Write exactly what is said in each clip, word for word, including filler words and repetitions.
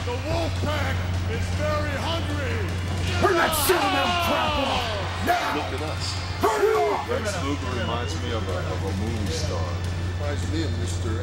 The Wolfpack is very hungry. Turn that sentimental crap off. Now. Look at us. Turn it off. Lex Luger reminds me of a, of a movie star. Reminds me of Mister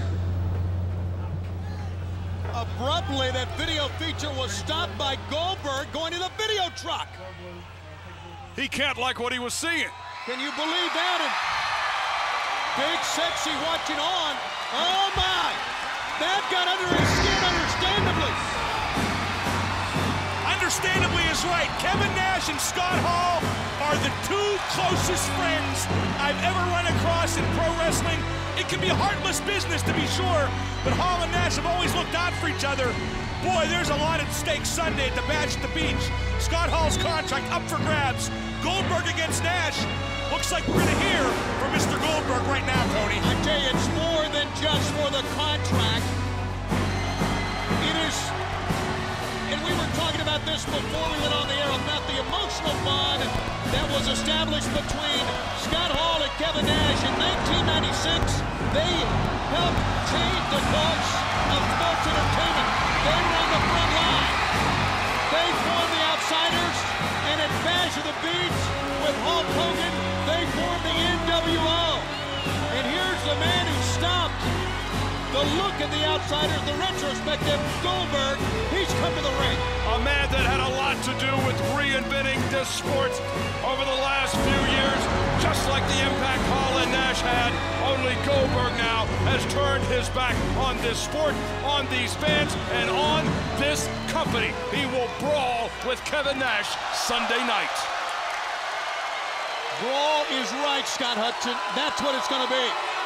Abruptly, that video feature was stopped by Goldberg going to the video truck. He can't like what he was seeing. Can you believe that? And Big Sexy watching on. Oh my! That got under his skin, understandably. Understandably is right. Kevin Nash and Scott Hall are the two closest friends I've ever run across in pro wrestling. It can be a heartless business, to be sure, but Hall and Nash have always looked out for each other. Boy, there's a lot at stake Sunday at the Bash at the Beach. Scott Hall's contract up for grabs. Goldberg against Nash. Looks like we're gonna hear from Mister Goldberg right now, Tony. I tell you, it's more than just for the contract. It is, and we were talking about this before we went on the air, about the emotional bond that was established between Scott Hall and Kevin Nash in nineteen ninety-six. They helped change the course of sports entertainment. They were on the front line. They formed the Outsiders, and at Bash of the Beach with Hulk Hogan, they formed the N W O. And here's the man who stopped the look at the Outsiders, the retrospective, Goldberg. He's come to the ring. A man that had a lot to do with reinventing this sport over the last few years, just like the impact Hall and Nash had. Only Goldberg now has turned his back on this sport, on these fans, and on this company. He will brawl with Kevin Nash Sunday night. Brawl is right, Scott Hudson. That's what it's going to be.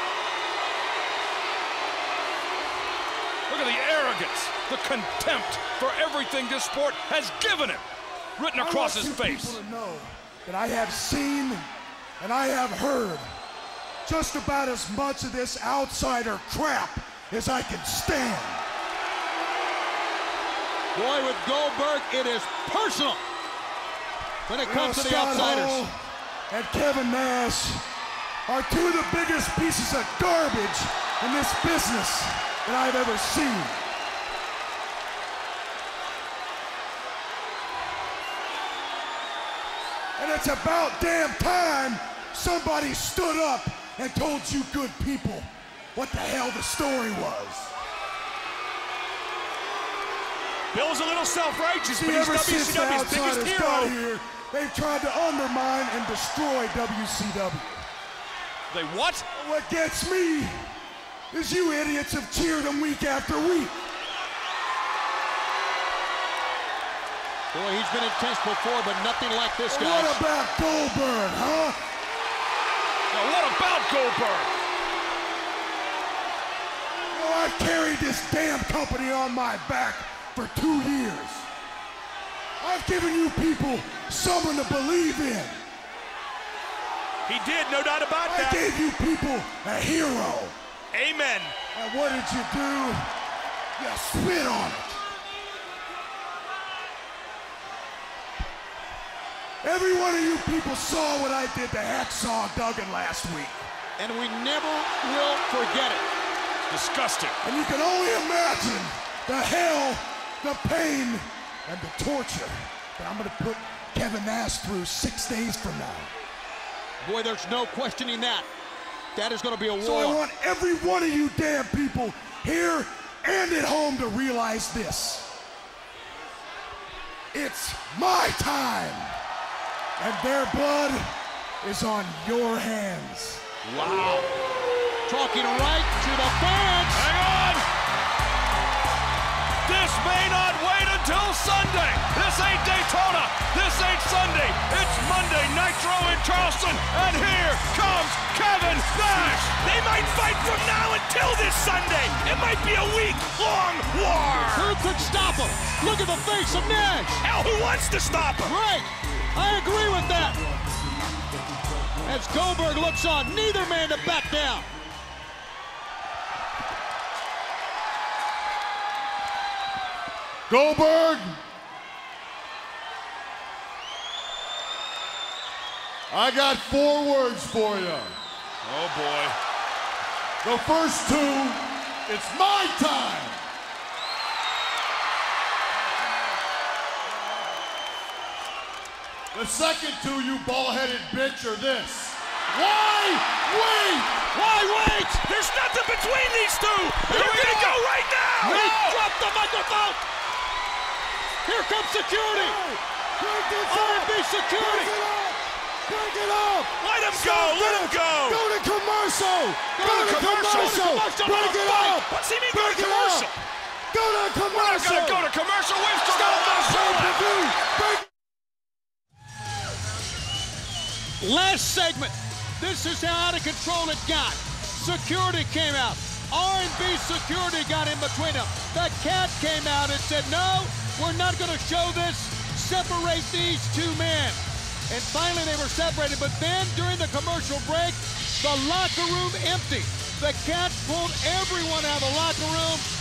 Look at the arrogance, the contempt for everything this sport has given him, written across his face. I want you people to know that I have seen and I have heard just about as much of this outsider crap as I can stand. Boy, with Goldberg, it is personal when it comes well, to the Scott Outsiders. Hall and Kevin Nash are two of the biggest pieces of garbage in this business that I've ever seen. And it's about damn time somebody stood up and told you good people what the hell the story was. Bill's a little self-righteous, See, but he's ever W since C the W's biggest Outsiders got hero. here, they've tried to undermine and destroy W C W. They what? What gets me is you idiots have cheered them week after week. Boy, he's been intense before, but nothing like this, guys. What about Goldberg, huh? Now what about Goldberg? Well, I've carried this damn company on my back for two years. I've given you people someone to believe in. He did, no doubt about I that. gave you people a hero. Amen. And what did you do? You spit on it. Every one of you people saw what I did to Hacksaw Duggan last week. And we never will forget it. Disgusting. And you can only imagine the hell, the pain, and the torture that I'm gonna put Kevin Nash through six days from now. Boy, there's no questioning that. That is gonna be a war. So I want every one of you damn people here and at home to realize this. It's my time. And their blood is on your hands. Wow. Talking right to the fans. Hang on. This may not wait until Sunday. This ain't Daytona. This ain't Sunday. It's Monday, Nitro in Charleston. And here comes Kevin Nash. They might fight from now until this Sunday. It might be a week-long war. Who could stop him? Look at the face of Nash. Hell, who wants to stop him? Right. I agree with that. As Goldberg looks on, neither man to back down. Goldberg, I got four words for you. Oh, boy. The first two, it's my time. The second two, you ball-headed bitch, are this. Why wait? Why wait? There's nothing between these two. They're going to go right now. He dropped the microphone. Here comes security. Break this R and up. B security. Break it up. Break it up. Let him Stop go. Let it. him go. Go to commercial. Go, to to commercial. commercial. Go to commercial. Break it Fight. up. What's he mean go Break to it commercial? up. Go to commercial. We're not going to go to commercial. We've still got a lot of Pay-per-view. Break Last segment. This is how out of control it got. Security came out. R and B security got in between them. The cat came out and said, no, we're not going to show this. Separate these two men. And finally they were separated. But then during the commercial break, the locker room empty. The cat pulled everyone out of the locker room.